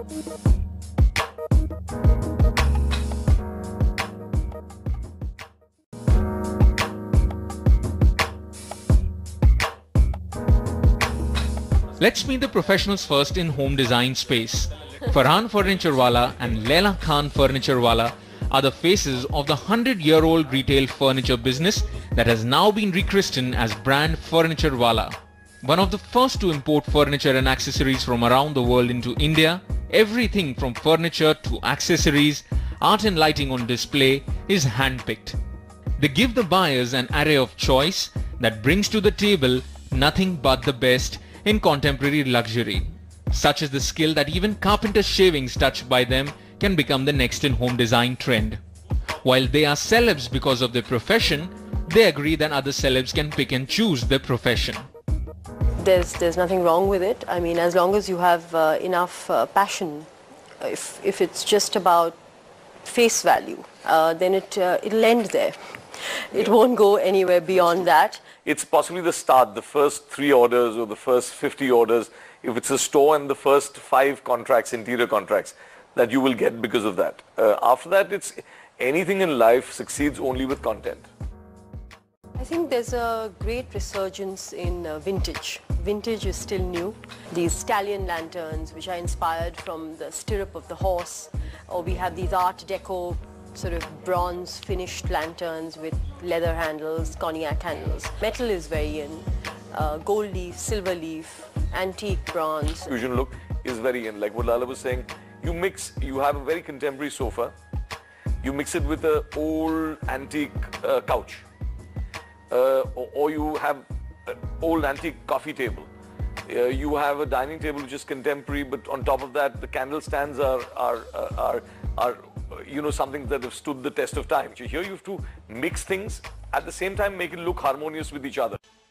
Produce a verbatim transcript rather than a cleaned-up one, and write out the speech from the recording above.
Let's meet the professionals first in home design space. Farhan Furniture Wala and Leila Khan Furniture Wala are the faces of the hundred-year-old retail furniture business that has now been rechristened as brand Furniture Wala. One of the first to import furniture and accessories from around the world into India, everything from furniture to accessories, art and lighting on display is handpicked. They give the buyers an array of choice that brings to the table nothing but the best in contemporary luxury, such as the skill that even carpenter shavings touched by them can become the next in home design trend. While they are celebs because of their profession, they agree that other celebs can pick and choose their profession. There's, there's nothing wrong with it. I mean, as long as you have uh, enough uh, passion, if, if it's just about face value, uh, then it, uh, it'll end there. It won't go anywhere beyond that. It's possibly the start, the first three orders or the first fifty orders, if it's a store, and the first five contracts, interior contracts, that you will get because of that. Uh, after that, it's anything in life succeeds only with content. I think there's a great resurgence in uh, vintage. Vintage is still new. These stallion lanterns, which are inspired from the stirrup of the horse, or we have these Art Deco sort of bronze finished lanterns with leather handles, cognac handles. Metal is very in. Uh, gold leaf, silver leaf, antique bronze. Fusion look is very in. Like what Lala was saying, you mix, you have a very contemporary sofa, you mix it with an old antique uh, couch, uh, or, or you have an old antique coffee table. Uh, you have a dining table which is contemporary, but on top of that, the candle stands are are are are, are you know, something that have stood the test of time. So here you have to mix things, at the same time make it look harmonious with each other.